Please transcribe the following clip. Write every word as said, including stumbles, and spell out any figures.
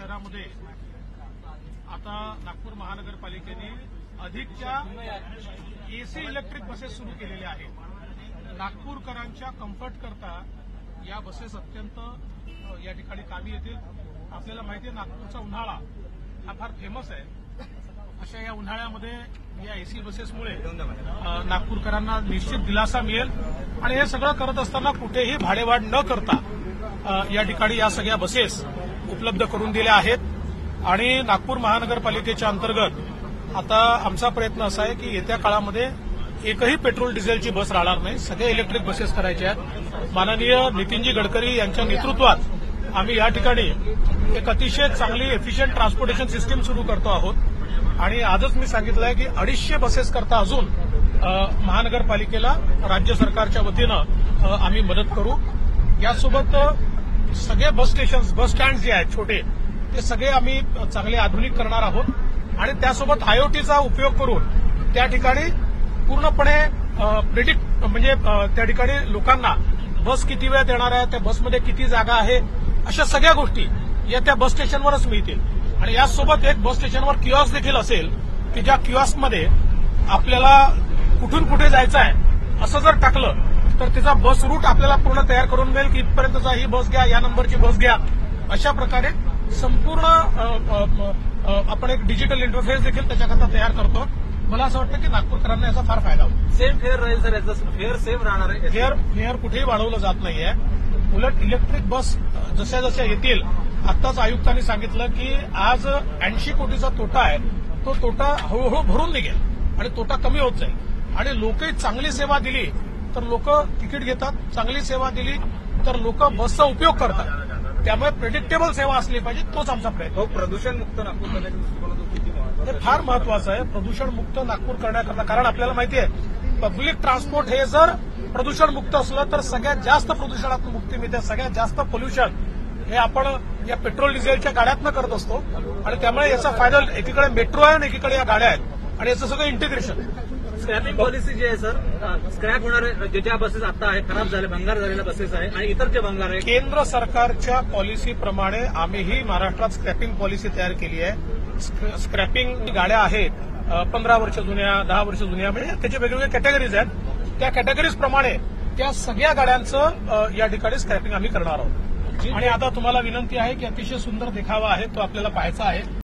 शहरामध्ये आता नागपूर महानगरपालिकेने अधिकच्या एसी इलेक्ट्रिक बसेस सुरू केलेल्या आहेत। नागपूरकरांच्या कम्फर्ट करता या बसेस अत्यंत या ठिकाणी कामी येतील। आपल्याला माहिती आहे नागपूरचा उन्हाळा हा फार फेमस आहे। अशा या उन्हाळ्यामध्ये या एसी बसेसमुळे नागपूरकरांना निश्चित दिलासा मिळेल आणि हे सगळं करत असताना कुठेही भाडेवाढ न करता या ठिकाणी या सगळ्या बसेस उपलब्ध करून दिल्या आहेत। आणि नागपूर महानगरपालिकेच्या अंतर्गत आता आमचा प्रयत्न असा आहे की येत्या काळामध्ये एकही पेट्रोल डिझेलची बस राहणार नाही, सगळे इलेक्ट्रिक बसेस करायचे आहेत। माननीय नितीनजी गडकरी यांच्या नेतृत्वात आम्ही या ठिकाणी एक अतिशय चांगली एफिशियंट ट्रान्सपोर्टेशन सिस्टीम सुरू करतो आहोत आणि आजच मी सांगितलं आहे की अडीचशे बसेस करता अजून महानगरपालिकेला राज्य सरकारच्या वतीनं आम्ही मदत करू। यासोबत सगळे बस स्टेशन बस स्टँड जे आहेत छोटे ते सगळे आम्ही चांगले आधुनिक करणार आहोत आणि त्यासोबत आयओटीचा उपयोग करून त्या ठिकाणी पूर्णपणे प्रिडिक्ट म्हणजे त्या ठिकाणी लोकांना बस किती वेळात येणार आहे, त्या बसमध्ये किती जागा आहे, अशा सगळ्या गोष्टी या त्या बस स्टेशनवरच मिळतील। आणि यासोबत एक बस स्टेशनवर किऑस्क देखील असेल की ज्या किऑस्कमध्ये आपल्याला कुठून कुठे जायचं आहे असं जर टाकलं तर त्याचा बस रूट आपल्याला पूर्ण तयार करून मिळेल की इथपर्यंतचा ही बस घ्या, या नंबरची बस घ्या। अशा प्रकारे संपूर्ण आपण एक डिजिटल इंटरफेस देखील त्याच्याकरता तयार करतो। मला असं वाटतं की नागपूरकरांना याचा फार फायदा होईल। सेम फेअर राहील सर, याचा फेअर सेम राहणार आहे। फेअर फेअर कुठेही वाढवलं जात नाहीये, उलट इलेक्ट्रिक बस जशा जशा येतील, आत्ताच आयुक्तांनी सांगितलं की आज ऐंशी कोटीचा तोटा आहे, तो तोटा हळूहळू भरून निघेल आणि तोटा कमी होत जाईल। आणि लोकही चांगली सेवा दिली तर लोक तिकीट घेतात, चांगली सेवा दिली तर लोक बसचा उपयोग करतात। त्यामुळे प्रेडिक्टेबल सेवा असली पाहिजे, तोच आमचा प्रयत्न। हो, प्रदूषण मुक्त नागपूर करण्याच्या दृष्टिकोनातून किती महत्त्वाचं हे फार महत्वाचं आहे, प्रदूषण मुक्त नागपूर करण्याकरता। कारण आपल्याला माहिती आहे पब्लिक ट्रान्सपोर्ट हे जर प्रदूषण मुक्त असलं तर सगळ्यात जास्त प्रदूषणातून मुक्ती मिळते, सगळ्यात जास्त पोल्युशन हे आपण या पेट्रोल डिझेलच्या गाड्यातनं करत असतो आणि त्यामुळे याचा फायदा एकीकडे मेट्रो आहे आणि एकीकडे या गाड्या आहेत आणि याचं सगळं इंटिग्रेशन आहे। स्क्रॅपिंग पॉलिसी जी आहे सर, स्क्रॅप होणारे जे ज्या बसेस आता आहे, खराब झाले भंगार झालेल्या बसेस आहे आणि इतर जे भंगार आहे, केंद्र सरकारच्या पॉलिसीप्रमाणे आम्हीही महाराष्ट्रात स्क्रॅपिंग पॉलिसी तयार केली आहे। स्क्रॅपिंग गाड्या आहेत पंधरा वर्ष जुन्या, दहा वर्ष जुन्या, म्हणजे त्याचे वेगवेगळे कॅटेगरीज आहेत। त्या कॅटेगरीज प्रमाणे त्या सगळ्या गाड्यांचं या ठिकाणी स्क्रॅपिंग आम्ही करणार आहोत। आणि आता तुम्हाला विनंती आहे की अतिशय सुंदर देखावा आहे तो आपल्याला पाहायचा आहे।